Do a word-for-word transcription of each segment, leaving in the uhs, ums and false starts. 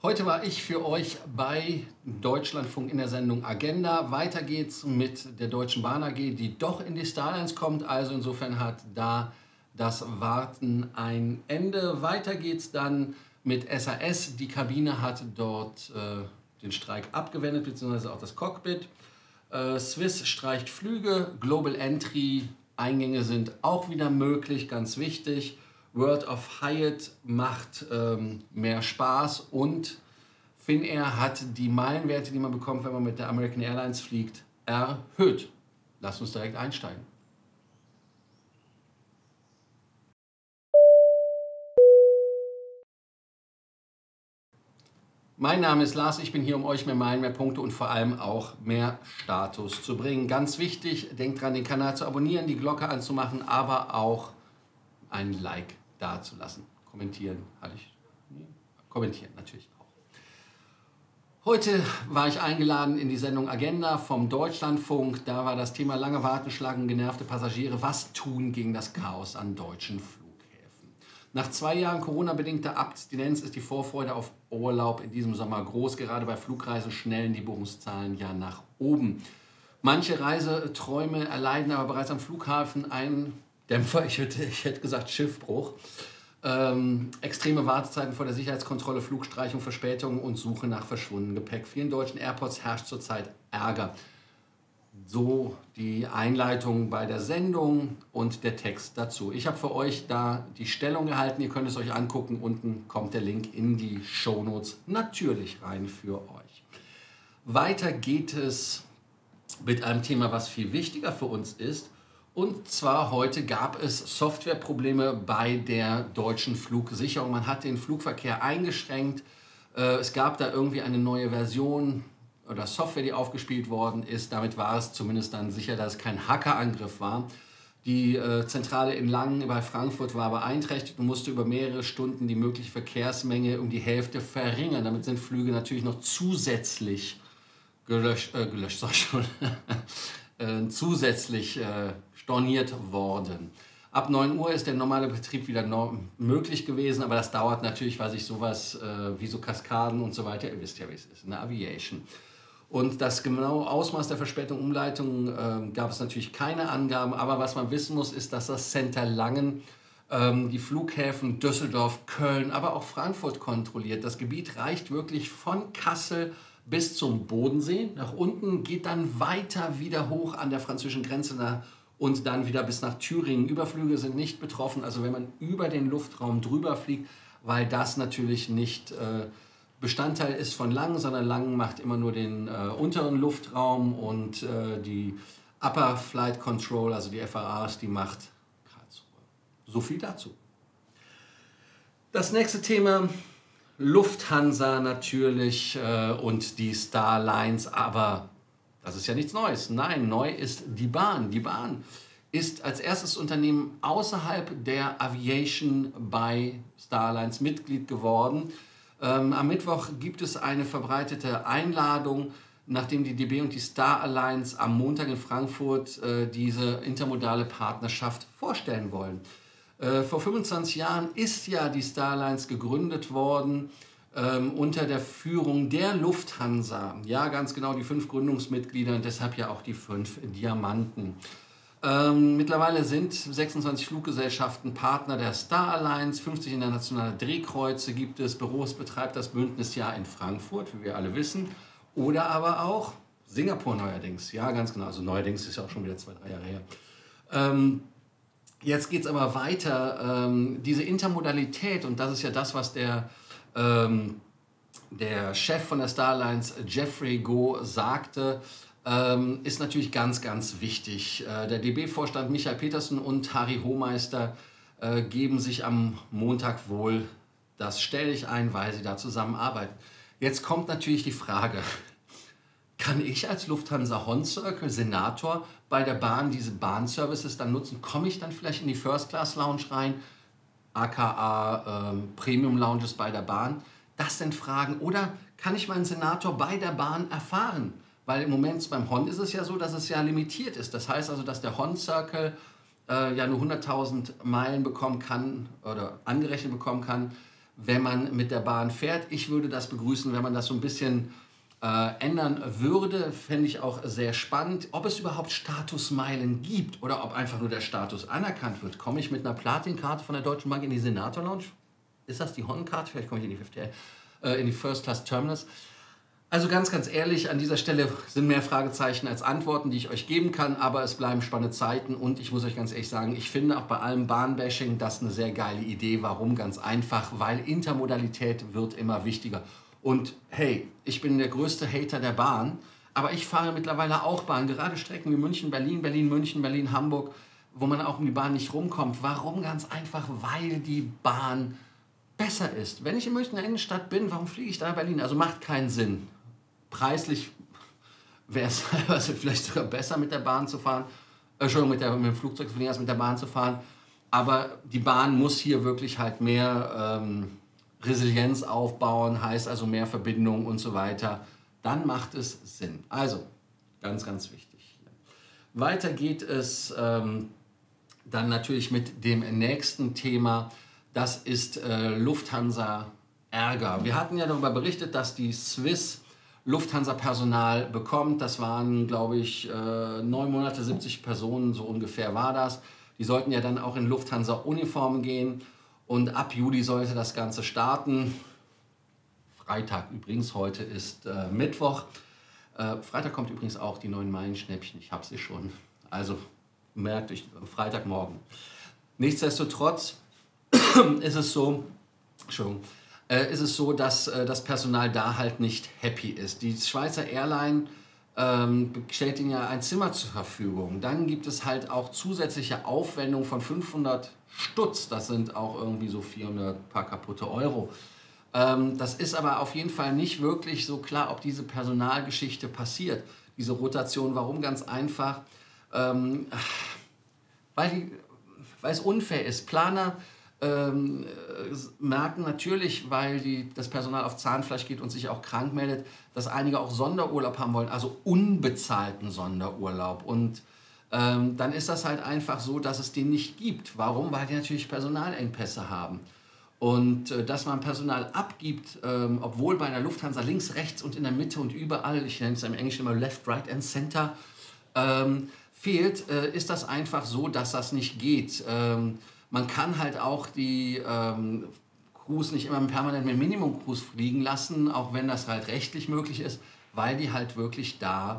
Heute war ich für euch bei Deutschlandfunk in der Sendung Agenda. Weiter geht's mit der Deutschen Bahn A G, die doch in die Starlines kommt. Also insofern hat da das Warten ein Ende. Weiter geht's dann mit S A S. Die Kabine hat dort äh, den Streik abgewendet, beziehungsweise auch das Cockpit. Äh, Swiss streicht Flüge. Global Entry Eingänge sind auch wieder möglich, ganz wichtig. World of Hyatt macht ähm, mehr Spaß und Finnair hat die Meilenwerte, die man bekommt, wenn man mit der American Airlines fliegt, erhöht. Lasst uns direkt einsteigen. Mein Name ist Lars, ich bin hier, um euch mehr Meilen, mehr Punkte und vor allem auch mehr Status zu bringen. Ganz wichtig, denkt dran, den Kanal zu abonnieren, die Glocke anzumachen, aber auch ein Like dazulassen. Kommentieren hatte ich. Nee, kommentieren natürlich auch. Heute war ich eingeladen in die Sendung Agenda vom Deutschlandfunk. Da war das Thema lange Warteschlangen, genervte Passagiere. Was tun gegen das Chaos an deutschen Flughäfen? Nach zwei Jahren Corona-bedingter Abstinenz ist die Vorfreude auf Urlaub in diesem Sommer groß. Gerade bei Flugreisen schnellen die Buchungszahlen ja nach oben. Manche Reiseträume erleiden aber bereits am Flughafen einen Dämpfer, ich hätte, ich hätte gesagt Schiffbruch. Ähm, extreme Wartezeiten vor der Sicherheitskontrolle, Flugstreichung, Verspätungen und Suche nach verschwundenem Gepäck. Vielen deutschen Airports herrscht zurzeit Ärger. So die Einleitung bei der Sendung und der Text dazu. Ich habe für euch da die Stellung gehalten, ihr könnt es euch angucken. Unten kommt der Link in die Shownotes natürlich rein für euch. Weiter geht es mit einem Thema, was viel wichtiger für uns ist. Und zwar heute gab es Softwareprobleme bei der deutschen Flugsicherung. Man hat den Flugverkehr eingeschränkt. Es gab da irgendwie eine neue Version oder Software, die aufgespielt worden ist. Damit war es zumindest dann sicher, dass es kein Hackerangriff war. Die Zentrale in Langen bei Frankfurt war beeinträchtigt und musste über mehrere Stunden die mögliche Verkehrsmenge um die Hälfte verringern. Damit sind Flüge natürlich noch zusätzlich gelöscht, äh, gelöscht sag ich schon, äh, zusätzlich äh, storniert worden. Ab neun Uhr ist der normale Betrieb wieder norm möglich gewesen, aber das dauert natürlich, weil sich sowas äh, wie so Kaskaden und so weiter, ihr wisst ja, wie es ist, in der Aviation. Und das genaue Ausmaß der Verspätung, Umleitung äh, gab es natürlich keine Angaben, aber was man wissen muss, ist, dass das Center Langen ähm, die Flughäfen Düsseldorf, Köln, aber auch Frankfurt kontrolliert. Das Gebiet reicht wirklich von Kassel bis zum Bodensee. Nach unten geht dann weiter wieder hoch an der französischen Grenze nach und dann wieder bis nach Thüringen. Überflüge sind nicht betroffen, also wenn man über den Luftraum drüber fliegt, weil das natürlich nicht äh, Bestandteil ist von Langen, sondern Langen macht immer nur den äh, unteren Luftraum und äh, die Upper Flight Control, also die F A As, die macht Karlsruhe. So viel dazu. Das nächste Thema, Lufthansa natürlich äh, und die Starlines, aber das ist ja nichts Neues. Nein, neu ist die Bahn. Die Bahn ist als erstes Unternehmen außerhalb der Aviation bei Starlines Mitglied geworden. Ähm, am Mittwoch gibt es eine verbreitete Einladung, nachdem die D B und die Star Alliance am Montag in Frankfurt äh, diese intermodale Partnerschaft vorstellen wollen. Äh, vor fünfundzwanzig Jahren ist ja die Starlines gegründet worden, Ähm, unter der Führung der Lufthansa. Ja, ganz genau, die fünf Gründungsmitglieder und deshalb ja auch die fünf Diamanten. Ähm, mittlerweile sind sechsundzwanzig Fluggesellschaften Partner der Star Alliance, fünfzig internationale Drehkreuze gibt es, Büros betreibt das Bündnis ja in Frankfurt, wie wir alle wissen, oder aber auch Singapur neuerdings. Ja, ganz genau, also neuerdings ist ja auch schon wieder zwei, drei Jahre her. Ähm, jetzt geht es aber weiter. Ähm, diese Intermodalität, und das ist ja das, was der Ähm, der Chef von der Starlines, Jeffrey Goh, sagte, ähm, ist natürlich ganz, ganz wichtig. Äh, der D B-Vorstand Michael Petersen und Harry Hohmeister äh, geben sich am Montag wohl das Stelldichein ein, weil sie da zusammenarbeiten. Jetzt kommt natürlich die Frage, kann ich als Lufthansa Horn-Circle Senator bei der Bahn diese Bahnservices dann nutzen? Komme ich dann vielleicht in die First Class Lounge rein? aka ähm, Premium Lounges bei der Bahn? Das sind Fragen. Oder kann ich meinen Senator bei der Bahn erfahren? Weil im Moment beim Hon ist es ja so, dass es ja limitiert ist. Das heißt also, dass der Horn-Circle äh, ja nur hunderttausend Meilen bekommen kann oder angerechnet bekommen kann, wenn man mit der Bahn fährt. Ich würde das begrüßen, wenn man das so ein bisschen äh, ändern würde. Fände ich auch sehr spannend. Ob es überhaupt Statusmeilen gibt oder ob einfach nur der Status anerkannt wird. Komme ich mit einer Platinkarte von der Deutschen Bank in die Senator Lounge? Ist das die Honnenkarte? Vielleicht komme ich in die, fünfte, äh, in die First Class Terminals. Also ganz, ganz ehrlich, an dieser Stelle sind mehr Fragezeichen als Antworten, die ich euch geben kann, aber es bleiben spannende Zeiten und ich muss euch ganz ehrlich sagen, ich finde auch bei allem Bahnbashing das eine sehr geile Idee. Warum? Ganz einfach, weil Intermodalität wird immer wichtiger. Und hey, ich bin der größte Hater der Bahn, aber ich fahre mittlerweile auch Bahn, gerade Strecken wie München, Berlin, Berlin, München, Berlin, Hamburg, wo man auch um die Bahn nicht rumkommt. Warum? Ganz einfach, weil die Bahn besser ist. Wenn ich in München in der Innenstadt bin, warum fliege ich da nach Berlin? Also macht keinen Sinn. Preislich wäre es teilweise vielleicht sogar besser mit der Bahn zu fahren, äh, Entschuldigung, mit, der, mit dem Flugzeug zu fliegen, als mit der Bahn zu fahren. Aber die Bahn muss hier wirklich halt mehr ähm, Resilienz aufbauen, heißt also mehr Verbindung und so weiter. Dann macht es Sinn. Also, ganz, ganz wichtig. Weiter geht es ähm, dann natürlich mit dem nächsten Thema. Das ist äh, Lufthansa Ärger. Wir hatten ja darüber berichtet, dass die Swiss Lufthansa-Personal bekommt. Das waren, glaube ich, äh, neun Monate, siebzig Personen, so ungefähr war das. Die sollten ja dann auch in Lufthansa-Uniformen gehen und ab Juli sollte das Ganze starten. Freitag übrigens, heute ist äh, Mittwoch. Äh, Freitag kommt übrigens auch die neuen Meilenschnäppchen, ich habe sie schon. Also merkt euch, Freitagmorgen. Nichtsdestotrotz ist es so, Entschuldigung, Äh, ist es so, dass äh, das Personal da halt nicht happy ist. Die Schweizer Airline ähm, stellt ihnen ja ein Zimmer zur Verfügung. Dann gibt es halt auch zusätzliche Aufwendungen von fünfhundert Stutz. Das sind auch irgendwie so vierhundert paar kaputte Euro. Ähm, das ist aber auf jeden Fall nicht wirklich so klar, ob diese Personalgeschichte passiert. Diese Rotation, warum? Ganz einfach, ähm, weil, die, weil es unfair ist. Planer Ähm, merken natürlich, weil die, das Personal auf Zahnfleisch geht und sich auch krank meldet, dass einige auch Sonderurlaub haben wollen, also unbezahlten Sonderurlaub. Und ähm, dann ist das halt einfach so, dass es den nicht gibt. Warum? Weil die natürlich Personalengpässe haben. Und äh, dass man Personal abgibt, ähm, obwohl bei einer Lufthansa links, rechts und in der Mitte und überall, ich nenne es im Englischen immer Left, Right and Center, ähm, fehlt, äh, ist das einfach so, dass das nicht geht. Ähm, Man kann halt auch die ähm, Crews nicht immer permanent mit Minimum-Crews fliegen lassen, auch wenn das halt rechtlich möglich ist, weil die halt wirklich da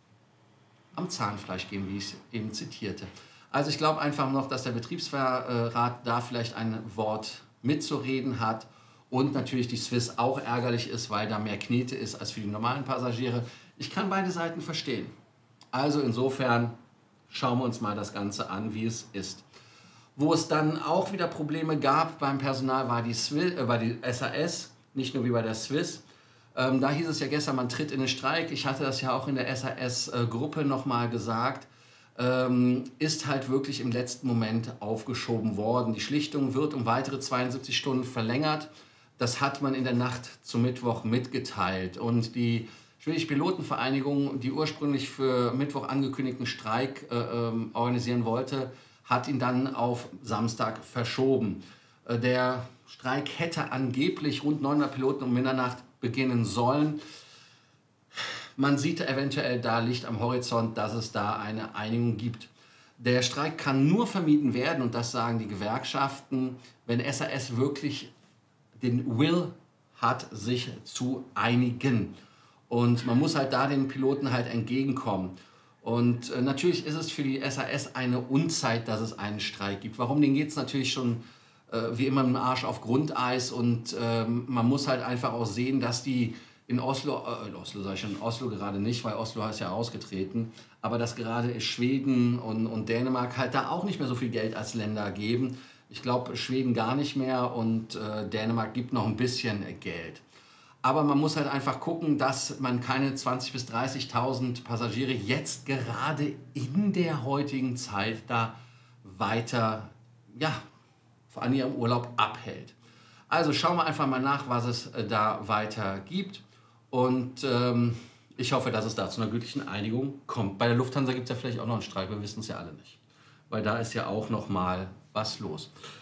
am Zahnfleisch gehen, wie ich es eben zitierte. Also ich glaube einfach noch, dass der Betriebsrat da vielleicht ein Wort mitzureden hat und natürlich die Swiss auch ärgerlich ist, weil da mehr Knete ist als für die normalen Passagiere. Ich kann beide Seiten verstehen. Also insofern schauen wir uns mal das Ganze an, wie es ist. Wo es dann auch wieder Probleme gab beim Personal, war die, Swiss, äh, war die S A S, nicht nur wie bei der Swiss. Ähm, da hieß es ja gestern, man tritt in den Streik. Ich hatte das ja auch in der S A S-Gruppe nochmal gesagt. Ähm, ist halt wirklich im letzten Moment aufgeschoben worden. Die Schlichtung wird um weitere zweiundsiebzig Stunden verlängert. Das hat man in der Nacht zum Mittwoch mitgeteilt. Und die Schwedische Pilotenvereinigung, die ursprünglich für Mittwoch angekündigten Streik äh, ähm, organisieren wollte, hat ihn dann auf Samstag verschoben. Der Streik hätte angeblich rund neunhundert Piloten um Mitternacht beginnen sollen. Man sieht eventuell da Licht am Horizont, dass es da eine Einigung gibt. Der Streik kann nur vermieden werden, und das sagen die Gewerkschaften, wenn S A S wirklich den Will hat, sich zu einigen. Und man muss halt da den Piloten halt entgegenkommen. Und äh, natürlich ist es für die S A S eine Unzeit, dass es einen Streik gibt. Warum? Den geht es natürlich schon äh, wie immer mit dem Arsch auf Grundeis. Und ähm, man muss halt einfach auch sehen, dass die in Oslo, äh, in Oslo sage ich schon, in Oslo gerade nicht, weil Oslo ist ja ausgetreten, aber dass gerade Schweden und, und Dänemark halt da auch nicht mehr so viel Geld als Länder geben. Ich glaube, Schweden gar nicht mehr und äh, Dänemark gibt noch ein bisschen Geld. Aber man muss halt einfach gucken, dass man keine zwanzigtausend bis dreißigtausend Passagiere jetzt gerade in der heutigen Zeit da weiter, ja, an ihrem Urlaub abhält. Also schauen wir einfach mal nach, was es da weiter gibt. Und ähm, ich hoffe, dass es da zu einer gültigen Einigung kommt. Bei der Lufthansa gibt es ja vielleicht auch noch einen Streik, wir wissen es ja alle nicht. Weil da ist ja auch noch mal was los.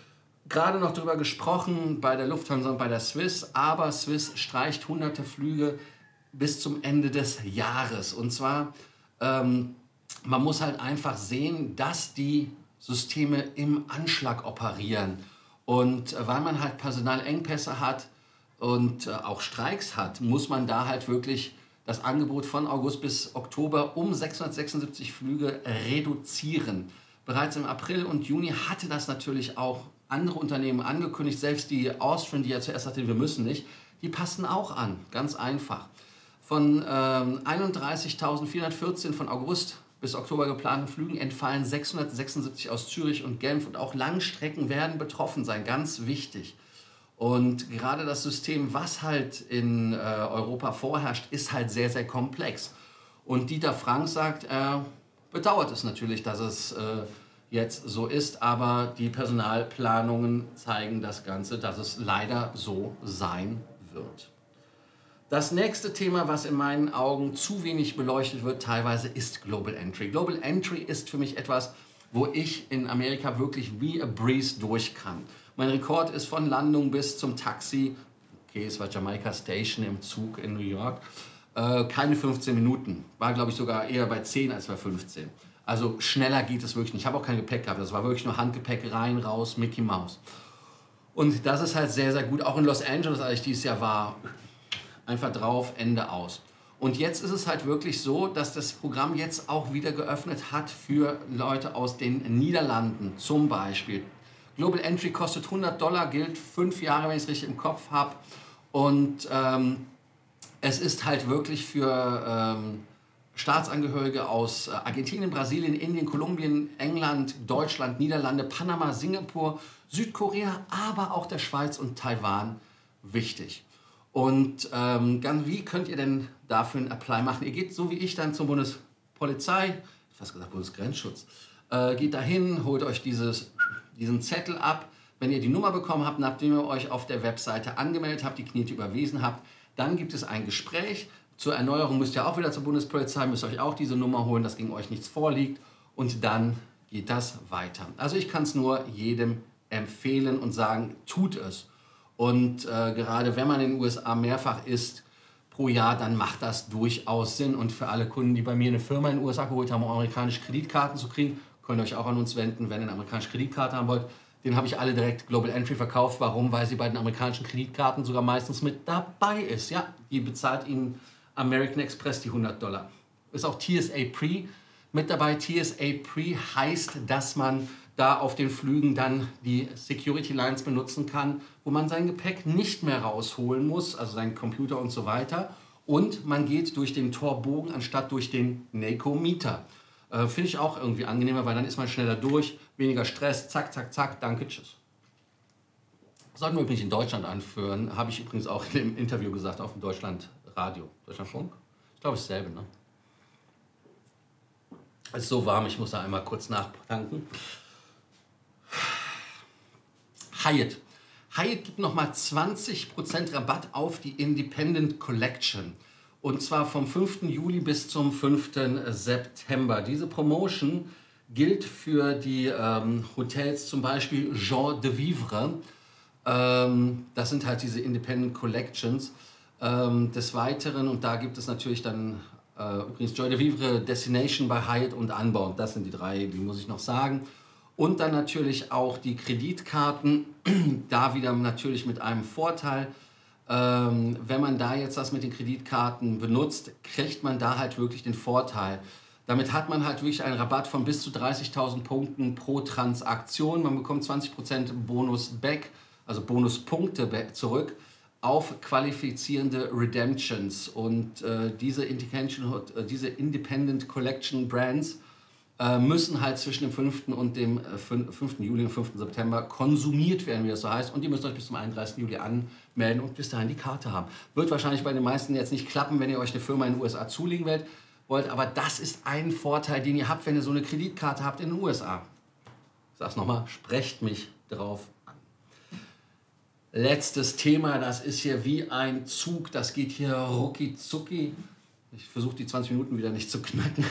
gerade noch darüber gesprochen bei der Lufthansa und bei der Swiss, aber Swiss streicht hunderte Flüge bis zum Ende des Jahres. Und zwar, ähm, man muss halt einfach sehen, dass die Systeme im Anschlag operieren. Und äh, weil man halt Personalengpässe hat und äh, auch Streiks hat, muss man da halt wirklich das Angebot von August bis Oktober um sechshundertsechsundsiebzig Flüge reduzieren. Bereits im April und Juni hatte das natürlich auch andere Unternehmen angekündigt, selbst die Austrian, die ja zuerst sagte, wir müssen nicht, die passen auch an, ganz einfach. Von ähm, einunddreißigtausendvierhundertvierzehn von August bis Oktober geplanten Flügen entfallen sechshundertsechsundsiebzig aus Zürich und Genf und auch Langstrecken werden betroffen sein, ganz wichtig. Und gerade das System, was halt in äh, Europa vorherrscht, ist halt sehr, sehr komplex. Und Dieter Frank sagt, er bedauert es natürlich, dass es äh, jetzt so ist, aber die Personalplanungen zeigen das Ganze, dass es leider so sein wird. Das nächste Thema, was in meinen Augen zu wenig beleuchtet wird, teilweise ist Global Entry. Global Entry ist für mich etwas, wo ich in Amerika wirklich wie a breeze durch kann. Mein Rekord ist von Landung bis zum Taxi, okay, es war Jamaica Station im Zug in New York, äh, keine fünfzehn Minuten. War, glaube ich, sogar eher bei zehn als bei fünfzehn. Also schneller geht es wirklich nicht. Ich habe auch kein Gepäck gehabt, das war wirklich nur Handgepäck, rein, raus, Mickey Mouse. Und das ist halt sehr, sehr gut. Auch in Los Angeles, als ich dieses Jahr war, einfach drauf, Ende aus. Und jetzt ist es halt wirklich so, dass das Programm jetzt auch wieder geöffnet hat für Leute aus den Niederlanden zum Beispiel. Global Entry kostet hundert Dollar, gilt fünf Jahre, wenn ich es richtig im Kopf habe. Und ähm, es ist halt wirklich für ähm, Staatsangehörige aus Argentinien, Brasilien, Indien, Kolumbien, England, Deutschland, Niederlande, Panama, Singapur, Südkorea, aber auch der Schweiz und Taiwan wichtig. Und ähm, ganz, wie könnt ihr denn dafür einen Apply machen? Ihr geht so wie ich dann zur Bundespolizei, fast gesagt Bundesgrenzschutz, äh, geht dahin, holt euch dieses, diesen Zettel ab. Wenn ihr die Nummer bekommen habt, nachdem ihr euch auf der Webseite angemeldet habt, die Knete überwiesen habt, dann gibt es ein Gespräch. Zur Erneuerung müsst ihr auch wieder zur Bundespolizei, müsst euch auch diese Nummer holen, dass gegen euch nichts vorliegt. Und dann geht das weiter. Also ich kann es nur jedem empfehlen und sagen, tut es. Und äh, gerade wenn man in den U S A mehrfach ist pro Jahr, dann macht das durchaus Sinn. Und für alle Kunden, die bei mir eine Firma in den U S A geholt haben, um amerikanische Kreditkarten zu kriegen, könnt ihr euch auch an uns wenden, wenn ihr eine amerikanische Kreditkarte haben wollt. Den habe ich alle direkt Global Entry verkauft. Warum? Weil sie bei den amerikanischen Kreditkarten sogar meistens mit dabei ist. Ja, die bezahlt Ihnen American Express die hundert Dollar. Ist auch T S A Pre mit dabei. T S A Pre heißt, dass man da auf den Flügen dann die Security Lines benutzen kann, wo man sein Gepäck nicht mehr rausholen muss, also seinen Computer und so weiter. Und man geht durch den Torbogen anstatt durch den Nakometer. Äh, Finde ich auch irgendwie angenehmer, weil dann ist man schneller durch, weniger Stress, zack, zack, zack, danke, tschüss. Sollten wir übrigens in Deutschland anführen, habe ich übrigens auch im Interview gesagt auf dem Deutschlandradio. Deutschlandfunk? Ich glaube, es ist dasselbe, ne? Es ist so warm, ich muss da einmal kurz nachtanken. Hyatt. Hyatt gibt nochmal zwanzig Prozent Rabatt auf die Independent Collection. Und zwar vom fünften Juli bis zum fünften September. Diese Promotion gilt für die ähm, Hotels, zum Beispiel Jean de Vivre. Ähm, das sind halt diese Independent Collections. Ähm, des Weiteren, und da gibt es natürlich dann äh, übrigens Joy de Vivre, Destination bei Hyatt und Unbound. Das sind die drei, die muss ich noch sagen. Und dann natürlich auch die Kreditkarten, da wieder natürlich mit einem Vorteil. Ähm, wenn man da jetzt das mit den Kreditkarten benutzt, kriegt man da halt wirklich den Vorteil. Damit hat man halt wirklich einen Rabatt von bis zu dreißigtausend Punkten pro Transaktion. Man bekommt zwanzig Prozent Bonus back, also Bonuspunkte zurück auf qualifizierende Redemptions. Und äh, diese, diese Independent Collection Brands müssen halt zwischen dem fünften und dem fünften Juli und fünften September konsumiert werden, wie das so heißt. Und ihr müsst euch bis zum einunddreißigsten Juli anmelden und bis dahin die Karte haben. Wird wahrscheinlich bei den meisten jetzt nicht klappen, wenn ihr euch eine Firma in den U S A zulegen wollt. Aber das ist ein Vorteil, den ihr habt, wenn ihr so eine Kreditkarte habt in den U S A. Ich sag's nochmal, sprecht mich drauf an. Letztes Thema, das ist hier wie ein Zug. Das geht hier rucki zucki. Ich versuche die zwanzig Minuten wieder nicht zu knacken.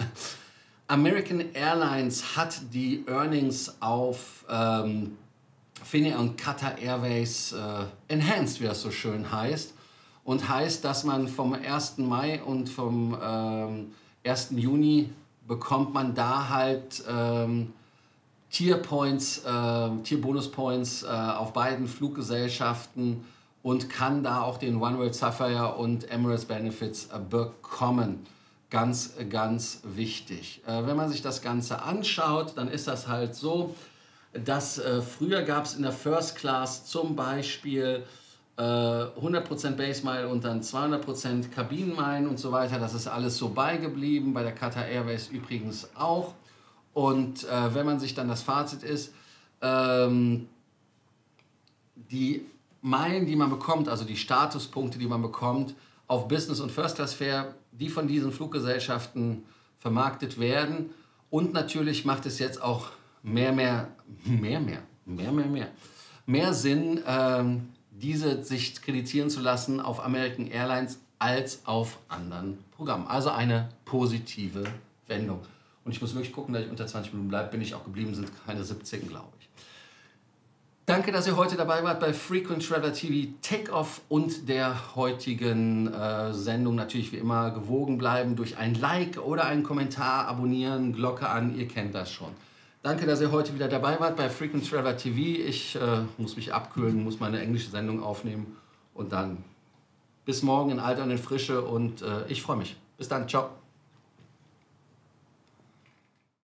American Airlines hat die Earnings auf ähm, Finnair und Qatar Airways äh, Enhanced, wie das so schön heißt. Und heißt, dass man vom ersten Mai und vom ähm, ersten Juni bekommt man da halt ähm, Tier-Points, äh, Tier-Bonus-Points äh, auf beiden Fluggesellschaften und kann da auch den Oneworld Sapphire und Emirates Benefits äh, bekommen. Ganz, ganz wichtig. Äh, wenn man sich das Ganze anschaut, dann ist das halt so, dass äh, früher gab es in der First Class zum Beispiel äh, hundert Prozent Base Mile und dann zweihundert Prozent Kabinenmeilen und so weiter. Das ist alles so beigeblieben, bei der Qatar Airways übrigens auch. Und äh, wenn man sich dann das Fazit ist, ähm, die Meilen, die man bekommt, also die Statuspunkte, die man bekommt, auf Business und First Class Fare, die von diesen Fluggesellschaften vermarktet werden. Und natürlich macht es jetzt auch mehr, mehr, mehr, mehr, mehr, mehr, mehr, mehr Sinn, ähm, diese sich kreditieren zu lassen auf American Airlines als auf anderen Programmen. Also eine positive Wendung. Und ich muss wirklich gucken, dass ich unter zwanzig Minuten bleibe. Bin ich auch geblieben, sind keine siebzehn, glaube ich. Danke, dass ihr heute dabei wart bei Frequent Traveler T V Takeoff und der heutigen äh, Sendung. Natürlich wie immer gewogen bleiben durch ein Like oder einen Kommentar, abonnieren, Glocke an, ihr kennt das schon. Danke, dass ihr heute wieder dabei wart bei Frequent Traveler T V. Ich äh, muss mich abkühlen, muss meine englische Sendung aufnehmen und dann bis morgen in Alter und in Frische und äh, ich freue mich. Bis dann, ciao.